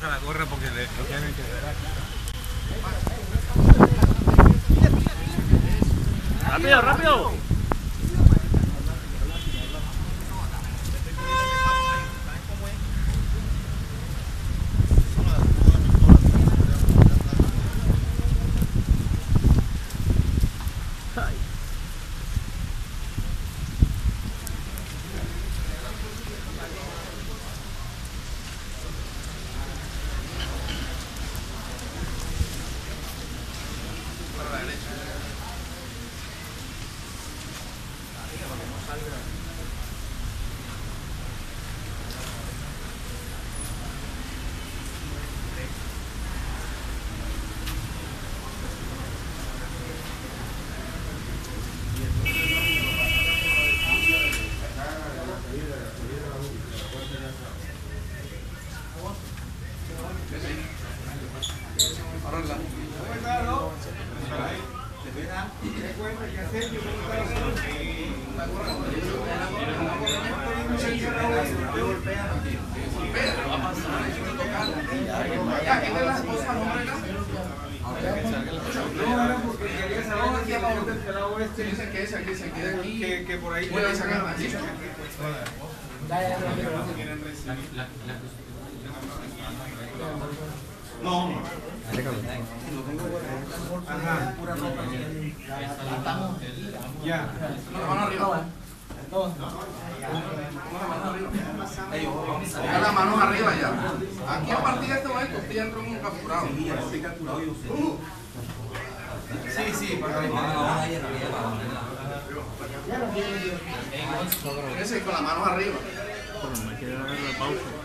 saca la gorra porque lo tienen que ver aquí. ¡Rápido, rápido! Que por ahí puede sacar no. Ajá. Ya. La mano arriba. Ponga las manos arriba ya. Aquí a partir de este momento usted ya entró en un capturado. Sí, ya estoy capturado yo sé. Sí, para ese con las manos arriba. Pero no hay que darle la pausa.